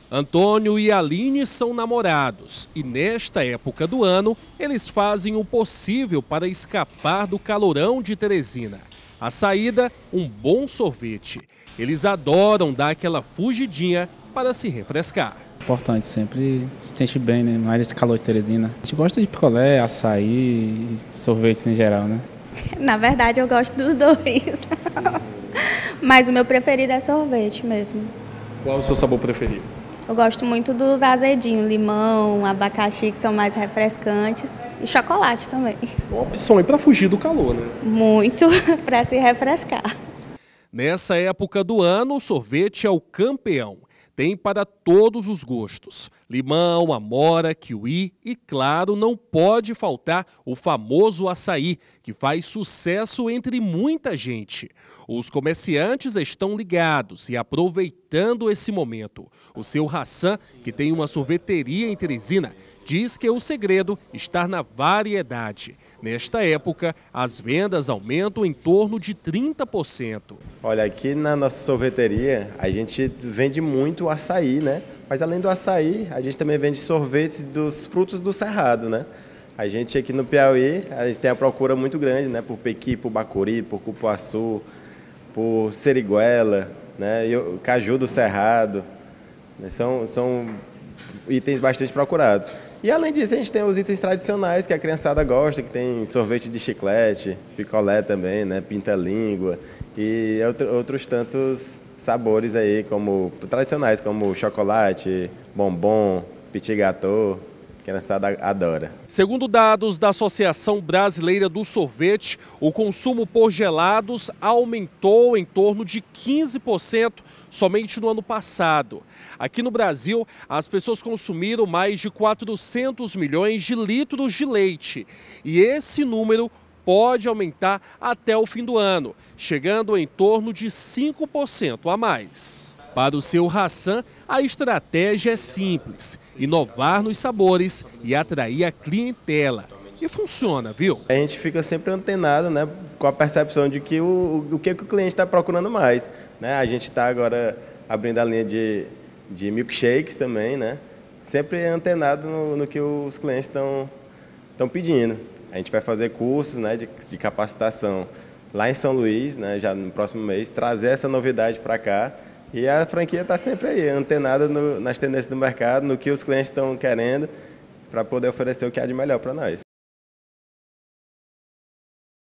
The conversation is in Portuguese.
Antônio e Aline são namorados e nesta época do ano eles fazem o possível para escapar do calorão de Teresina. A saída, um bom sorvete. Eles adoram dar aquela fugidinha para se refrescar. Importante, sempre se sente bem, né? Mais esse calor de Teresina. A gente gosta de picolé, açaí, sorvetes em geral, né? Na verdade, eu gosto dos dois. Mas o meu preferido é sorvete mesmo. Qual o seu sabor preferido? Eu gosto muito dos azedinhos, limão, abacaxi, que são mais refrescantes. E chocolate também. Uma opção aí para fugir do calor, né? Muito para se refrescar. Nessa época do ano, o sorvete é o campeão. Tem para todos os gostos. Limão, amora, kiwi e, claro, não pode faltar o famoso açaí, que faz sucesso entre muita gente. Os comerciantes estão ligados e aproveitando esse momento. O seu Hassan, que tem uma sorveteria em Teresina, diz que o segredo está na variedade. Nesta época, as vendas aumentam em torno de 30%. Olha, aqui na nossa sorveteria, a gente vende muito açaí, né? Mas além do açaí, a gente também vende sorvetes dos frutos do cerrado, né? A gente aqui no Piauí, a gente tem a procura muito grande, né? Por pequi, por bacuri, por cupuaçu, por seriguela, né? E o caju do cerrado, né? São itens bastante procurados. E além disso, a gente tem os itens tradicionais que a criançada gosta, que tem sorvete de chiclete, picolé também, né? Pinta-língua e outros tantos sabores aí, como tradicionais, como chocolate, bombom, petit gâteau, que a criançada adora. Segundo dados da Associação Brasileira do Sorvete, o consumo por gelados aumentou em torno de 15% somente no ano passado. Aqui no Brasil, as pessoas consumiram mais de 400 milhões de litros de leite. E esse número pode aumentar até o fim do ano, chegando em torno de 5% a mais. Para o seu Hassan, a estratégia é simples: inovar nos sabores e atrair a clientela. E funciona, viu? A gente fica sempre antenado, né, com a percepção de que o que o cliente está procurando mais, né? A gente está agora abrindo a linha de milkshakes também, né? Sempre antenado no que os clientes estão pedindo. A gente vai fazer cursos, né, de capacitação lá em São Luís, né, já no próximo mês, trazer essa novidade para cá. E a franquia está sempre aí, antenada nas tendências do mercado, no que os clientes estão querendo, para poder oferecer o que há de melhor para nós.